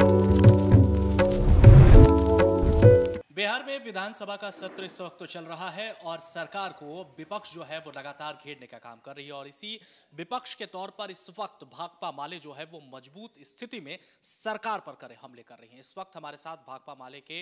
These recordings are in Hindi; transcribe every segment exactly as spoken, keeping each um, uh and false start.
बिहार में विधानसभा का सत्र इस वक्त तो चल रहा है और सरकार को विपक्ष जो है वो लगातार घेरने का काम कर रही है और इसी विपक्ष के तौर पर इस वक्त भाकपा माले जो है वो मजबूत स्थिति में सरकार पर करे हमले कर रही हैं। इस वक्त हमारे साथ भाकपा माले के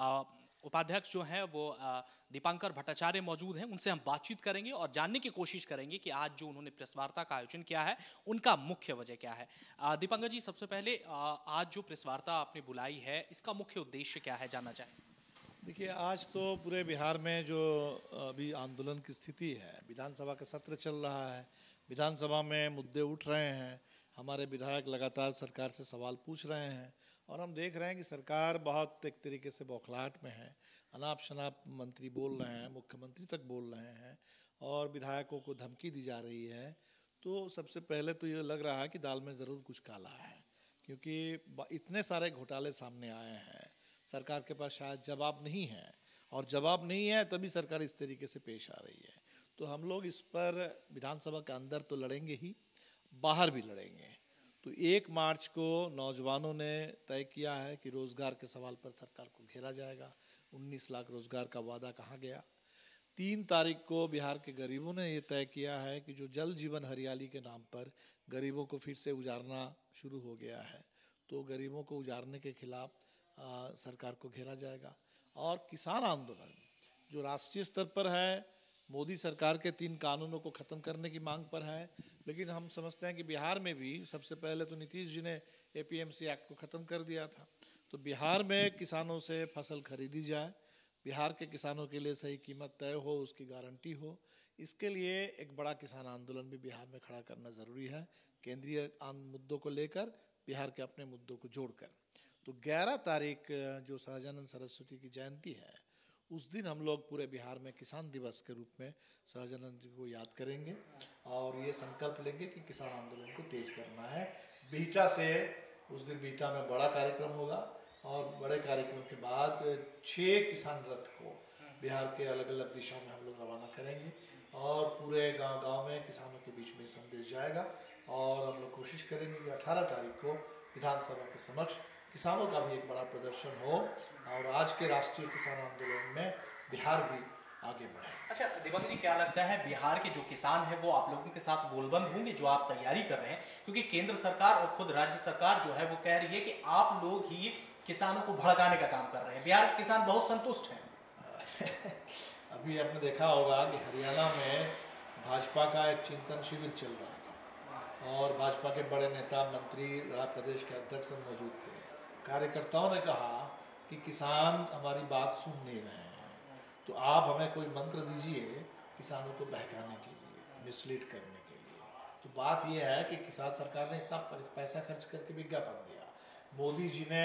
उपाध्यक्ष जो हैं वो दीपांकर भट्टाचार्य मौजूद हैं। उनसे हम बातचीत करेंगे और जानने की कोशिश करेंगे कि आज जो उन्होंने प्रेस वार्ता का आयोजन किया है उनका मुख्य वजह क्या है। दीपांकर जी, सबसे पहले आज जो प्रेस वार्ता आपने बुलाई है इसका मुख्य उद्देश्य क्या है, जानना चाहें। देखिए, आज तो पूरे बिहार में जो अभी आंदोलन की स्थिति है, विधानसभा का सत्र चल रहा है, विधानसभा में मुद्दे उठ रहे हैं, हमारे विधायक लगातार सरकार से सवाल पूछ रहे हैं और हम देख रहे हैं कि सरकार बहुत एक तरीके से बौखलाहट में है। अनाप शनाप मंत्री बोल रहे हैं, मुख्यमंत्री तक बोल रहे हैं और विधायकों को धमकी दी जा रही है। तो सबसे पहले तो ये लग रहा है कि दाल में ज़रूर कुछ काला है, क्योंकि इतने सारे घोटाले सामने आए हैं, सरकार के पास शायद जवाब नहीं है और जवाब नहीं है तभी सरकार इस तरीके से पेश आ रही है। तो हम लोग इस पर विधानसभा के अंदर तो लड़ेंगे ही, बाहर भी लड़ेंगे। तो एक मार्च को नौजवानों ने तय किया है कि रोज़गार के सवाल पर सरकार को घेरा जाएगा। उन्नीस लाख रोज़गार का वादा कहाँ गया। तीन तारीख को बिहार के गरीबों ने ये तय किया है कि जो जल जीवन हरियाली के नाम पर गरीबों को फिर से उजारना शुरू हो गया है, तो गरीबों को उजारने के खिलाफ आ, सरकार को घेरा जाएगा। और किसान आंदोलन जो राष्ट्रीय स्तर पर है, मोदी सरकार के तीन कानूनों को ख़त्म करने की मांग पर है, लेकिन हम समझते हैं कि बिहार में भी सबसे पहले तो नीतीश जी ने A P M C act को ख़त्म कर दिया था। तो बिहार में किसानों से फसल खरीदी जाए, बिहार के किसानों के लिए सही कीमत तय हो, उसकी गारंटी हो। इसके लिए एक बड़ा किसान आंदोलन भी बिहार में खड़ा करना ज़रूरी है, केंद्रीय मुद्दों को लेकर, बिहार के अपने मुद्दों को जोड़कर। तो ग्यारह तारीख जो सहजानंद सरस्वती की जयंती है, उस दिन हम लोग पूरे बिहार में किसान दिवस के रूप में सहजानंद जी को याद करेंगे और ये संकल्प लेंगे कि किसान आंदोलन को तेज करना है। बिहटा से उस दिन बिहटा में बड़ा कार्यक्रम होगा और बड़े कार्यक्रम के बाद छः किसान रथ को बिहार के अलग अलग दिशाओं में हम लोग रवाना करेंगे और पूरे गांव गांव में किसानों के बीच में संदेश जाएगा और हम लोग कोशिश करेंगे कि अठारह तारीख को विधानसभा के समक्ष किसानों का भी एक बड़ा प्रदर्शन हो और आज के राष्ट्रीय किसान आंदोलन में बिहार भी आगे बढ़े। अच्छा दीपक जी, क्या लगता है बिहार के जो किसान हैं वो आप लोगों के साथ गोलबंद होंगे जो आप तैयारी कर रहे हैं, क्योंकि केंद्र सरकार और खुद राज्य सरकार जो है वो कह रही है कि आप लोग ही किसानों को भड़काने का काम कर रहे हैं। बिहार के किसान बहुत संतुष्ट हैं। अभी आपने देखा होगा कि हरियाणा में भाजपा का एक चिंतन शिविर चल रहा था और भाजपा के बड़े नेता, मंत्री, प्रदेश के अध्यक्ष मौजूद थे। कार्यकर्ताओं ने कहा कि किसान हमारी बात सुन नहीं रहे हैं, तो आप हमें कोई मंत्र दीजिए किसानों को बहकाने के लिए, मिसलीड करने के लिए। तो बात यह है कि किसान सरकार ने इतना पैसा खर्च करके विज्ञापन दिया, मोदी जी ने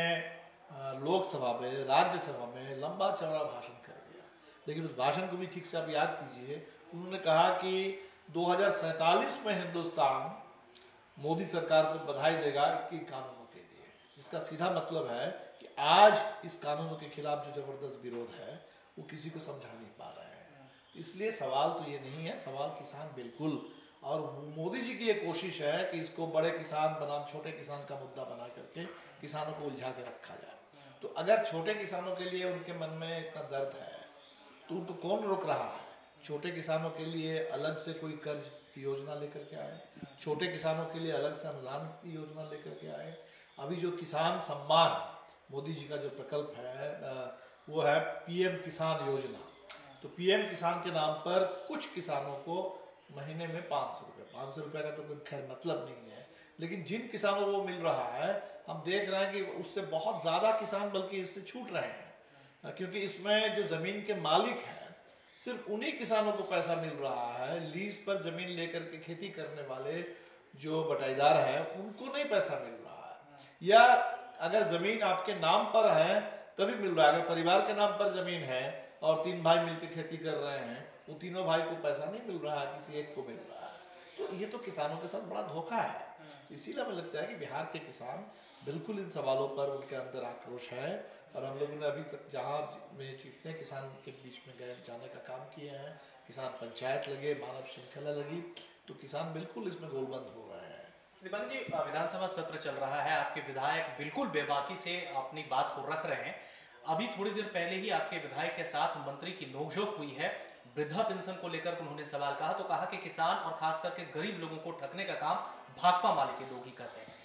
लोकसभा में, राज्यसभा में लंबा चौड़ा भाषण कर दिया, लेकिन उस भाषण को भी ठीक से आप याद कीजिए। उन्होंने कहा कि दो हज़ार सैंतालीस में हिंदुस्तान मोदी सरकार को बधाई देगा कि कानूनों के लिए, इसका सीधा मतलब है कि आज इस कानूनों के खिलाफ जो जबरदस्त विरोध है वो किसी को समझा नहीं पा रहे हैं। इसलिए सवाल तो ये नहीं है, सवाल किसान बिल्कुल, और मोदी जी की ये कोशिश है कि इसको बड़े किसान बनाम छोटे किसान का मुद्दा बना करके किसानों को उलझा के रखा जाए। तो अगर छोटे किसानों के लिए उनके मन में इतना दर्द है तो उनको कौन रोक रहा है। छोटे किसानों के लिए अलग से कोई कर्ज की योजना लेकर के आए, छोटे किसानों के लिए अलग से अनुदान की योजना लेकर के आए। अभी जो किसान सम्मान मोदी जी का जो प्रकल्प है वो है पी एम किसान योजना। तो पी एम किसान के नाम पर कुछ किसानों को महीने में पाँच सौ रुपये पाँच सौ रुपये का तो कोई खैर मतलब नहीं है, लेकिन जिन किसानों को मिल रहा है हम देख रहे हैं कि उससे बहुत ज़्यादा किसान बल्कि इससे छूट रहे हैं, क्योंकि इसमें जो ज़मीन के मालिक हैं सिर्फ उन्हीं किसानों को पैसा मिल रहा है। लीज पर ज़मीन लेकर के खेती करने वाले जो बटाईदार हैं उनको नहीं पैसा मिल रहा है, या अगर ज़मीन आपके नाम पर है तभी मिल रहा है। अगर परिवार के नाम पर ज़मीन है और तीन भाई मिलकर खेती कर रहे हैं, वो तीनों भाई को पैसा नहीं मिल रहा है, किसी एक को मिल रहा है। तो ये तो किसानों के साथ बड़ा धोखा है। तो इसीलिए हमें लगता है कि बिहार के किसान बिल्कुल इन सवालों पर उनके अंदर आक्रोश है और हम लोगों ने अभी तक जहाँ में जितने किसान के बीच में गए जाने का काम किए हैं, किसान पंचायत लगे, मानव श्रृंखला लगी, तो किसान बिल्कुल इसमें गोलबंद हो रहे हैं। श्रीकांत जी, विधानसभा सत्र चल रहा है, आपके विधायक बिल्कुल बेबाकी से अपनी बात को रख रहे हैं। अभी थोड़ी देर पहले ही आपके विधायक के साथ मंत्री की नोकझोंक हुई है। वृद्धा पेंशन को लेकर उन्होंने सवाल कहा तो कहा कि किसान और खास करके गरीब लोगों को ठगने का काम भाकपा माले के लोग ही करते हैं।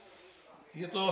ये तो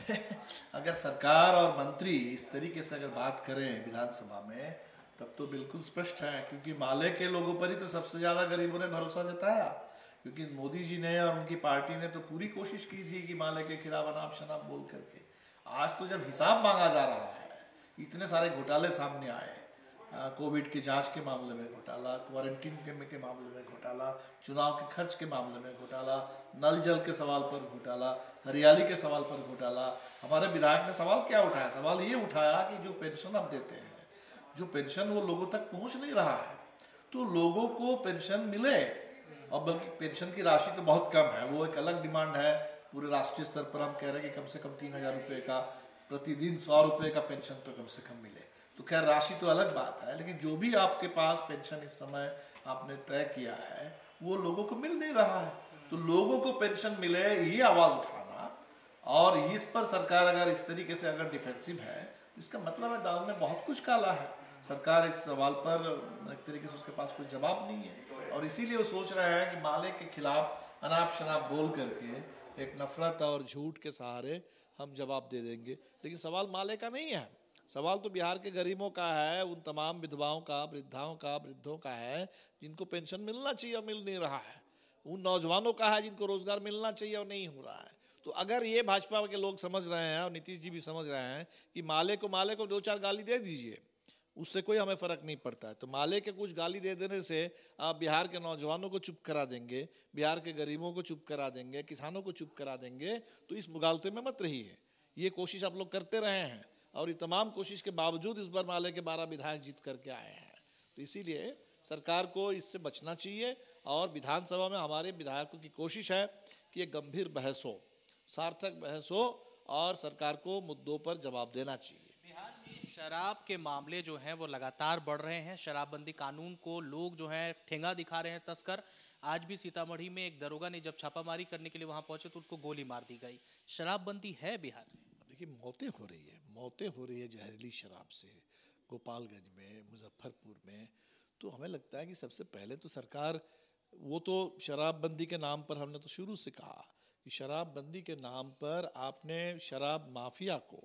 अगर सरकार और मंत्री इस तरीके से अगर बात करें विधानसभा में तब तो बिल्कुल स्पष्ट है, क्योंकि माले के लोगों पर ही तो सबसे ज्यादा गरीबों ने भरोसा जताया। क्योंकि मोदी जी ने और उनकी पार्टी ने तो पूरी कोशिश की थी कि माले के खिलाफ अनाप शनाप बोल करके। आज तो जब हिसाब मांगा जा रहा है, इतने सारे घोटाले सामने आए, कोविड की जांच के मामले में घोटाला, क्वारंटीन के, के मामले में घोटाला, चुनाव के खर्च के मामले में घोटाला, नल जल के सवाल पर घोटाला, हरियाली के सवाल पर घोटाला। हमारे विधायक ने सवाल क्या उठाया? सवाल ये उठाया कि जो पेंशन अब देते हैं, जो पेंशन वो लोगों तक पहुंच नहीं रहा है, तो लोगों को पेंशन मिले। और बल्कि पेंशन की राशि तो बहुत कम है, वो एक अलग डिमांड है। पूरे राष्ट्रीय स्तर पर हम कह रहे हैं कि कम से कम तीन हजार रुपये का प्रतिदिन सौ रुपये का पेंशन तो कम से कम मिले। तो खैर राशि तो अलग बात है, लेकिन जो भी आपके पास पेंशन इस समय आपने तय किया है वो लोगों को मिल नहीं रहा है। तो लोगों को पेंशन मिले, ये आवाज़ उठाना, और इस पर सरकार अगर इस तरीके से अगर डिफेंसिव है, इसका मतलब है दाल में बहुत कुछ काला है। सरकार इस सवाल पर एक तरीके से उसके पास कोई जवाब नहीं है, और इसीलिए वो सोच रहे हैं कि माले के खिलाफ अनाप शनाप बोल करके एक नफरत और झूठ के सहारे हम जवाब दे देंगे। लेकिन सवाल माले का नहीं है, सवाल तो बिहार के गरीबों का है, उन तमाम विधवाओं का, वृद्धाओं का, वृद्धों का है जिनको पेंशन मिलना चाहिए और मिल नहीं रहा है। उन नौजवानों का है जिनको रोजगार मिलना चाहिए और नहीं हो रहा है। तो अगर ये भाजपा के लोग समझ रहे हैं और नीतीश जी भी समझ रहे हैं कि माले को माले को दो चार गाली दे दीजिए, उससे कोई हमें फर्क नहीं पड़ता है, तो माले के कुछ गाली दे देने से आप बिहार के नौजवानों को चुप करा देंगे, बिहार के गरीबों को चुप करा देंगे, किसानों को चुप करा देंगे, तो इस मुगालते में मत रहिए। ये कोशिश आप लोग करते रहे हैं, और ये तमाम कोशिश के बावजूद इस बार माले के बारह विधायक जीत करके आए हैं। तो इसीलिए सरकार को इससे बचना चाहिए, और विधानसभा में हमारे विधायकों की कोशिश है कि ये गंभीर बहस हो, सार्थक बहस हो, और सरकार को मुद्दों पर जवाब देना चाहिए। बिहार में शराब के मामले जो हैं वो लगातार बढ़ रहे हैं। शराबबंदी कानून को लोग जो हैं ठेंगा दिखा रहे हैं तस्कर। आज भी सीतामढ़ी में एक दरोगा ने जब छापामारी करने के लिए वहां पहुंचे तो उसको गोली मार दी गई। शराबबंदी है बिहार में। देखिए, मौतें हो रही है, मौतें हो रही है जहरीली शराब से, गोपालगंज में, मुजफ्फरपुर में। तो हमें लगता है कि सबसे पहले तो सरकार, वो तो शराबबंदी के नाम पर हमने तो शुरू से कहा कि शराबबंदी के नाम पर आपने शराब माफिया को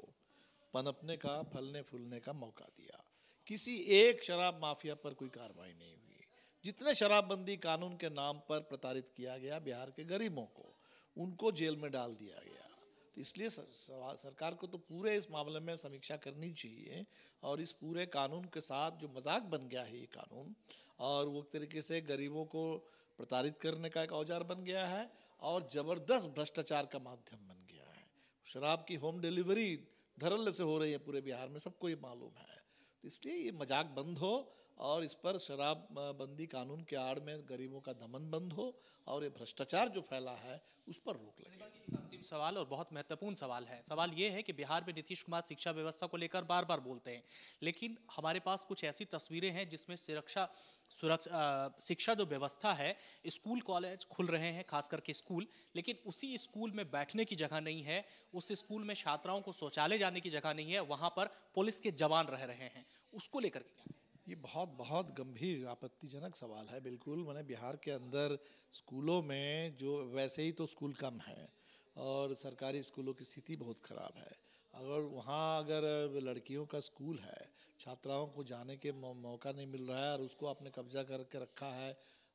पनपने का, फलने फूलने का मौका दिया। किसी एक शराब माफिया पर कोई कार्रवाई नहीं हुई। जितने शराबबंदी कानून के नाम पर प्रताड़ित किया गया बिहार के गरीबों को, उनको जेल में डाल दिया गया। तो इसलिए सरकार को तो पूरे इस मामले में समीक्षा करनी चाहिए, और इस पूरे कानून के साथ जो मजाक बन गया है ये कानून, और वो तरीके से गरीबों को प्रताड़ित करने का एक औजार बन गया है, और ज़बरदस्त भ्रष्टाचार का माध्यम बन गया है। शराब की होम डिलीवरी धड़ल्ले से हो रही है पूरे बिहार में, सबको ये मालूम है। तो इसलिए ये मजाक बंद हो, और इस पर शराब बंदी कानून के आड़ में गरीबों का दमन बंद हो, और ये भ्रष्टाचार जो फैला है उस पर रोक लगे। अंतिम सवाल और बहुत महत्वपूर्ण सवाल है। सवाल ये है कि बिहार में नीतीश कुमार शिक्षा व्यवस्था को लेकर बार बार बोलते हैं, लेकिन हमारे पास कुछ ऐसी तस्वीरें हैं जिसमें सुरक्षा सुरक्षा शिक्षा जो व्यवस्था है, स्कूल कॉलेज खुल रहे हैं, खास करके स्कूल, लेकिन उसी स्कूल में बैठने की जगह नहीं है, उस स्कूल में छात्राओं को शौचालय जाने की जगह नहीं है, वहां पर पुलिस के जवान रह रहे हैं। उसको लेकर क्या? ये बहुत बहुत गंभीर आपत्तिजनक सवाल है। बिल्कुल, मैंने बिहार के अंदर स्कूलों में, जो वैसे ही तो स्कूल कम है और सरकारी स्कूलों की स्थिति बहुत ख़राब है, अगर वहाँ अगर लड़कियों का स्कूल है, छात्राओं को जाने के मौका नहीं मिल रहा है, और उसको आपने कब्जा करके रखा है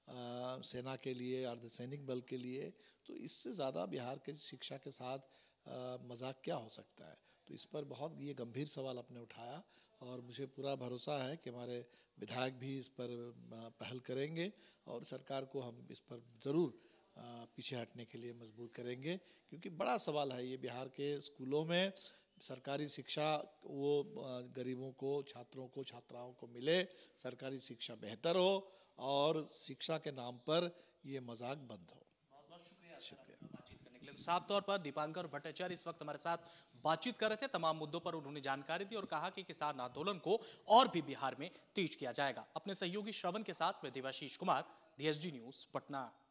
आ, सेना के लिए, अर्धसैनिक बल के लिए, तो इससे ज़्यादा बिहार के शिक्षा के साथ मजाक क्या हो सकता है। तो इस पर बहुत ये गंभीर सवाल आपने उठाया, और मुझे पूरा भरोसा है कि हमारे विधायक भी इस पर पहल करेंगे, और सरकार को हम इस पर ज़रूर पीछे हटने के लिए मजबूर करेंगे, क्योंकि बड़ा सवाल है ये। बिहार के स्कूलों में सरकारी शिक्षा वो गरीबों को, छात्रों को, छात्राओं को मिले, सरकारी शिक्षा बेहतर हो, और शिक्षा के नाम पर ये मजाक बंद हो। बहुत बहुत शुक्रिया शुक्रिया बातचीत करने के लिए। साफ तौर पर दीपांकर भट्टाचार्य इस वक्त हमारे साथ बातचीत कर रहे थे, तमाम मुद्दों पर उन्होंने जानकारी दी और कहा कि किसान आंदोलन को और भी बिहार में तेज किया जाएगा। अपने सहयोगी श्रवण के साथ मैं Devashish Kumar, D S D news Patna.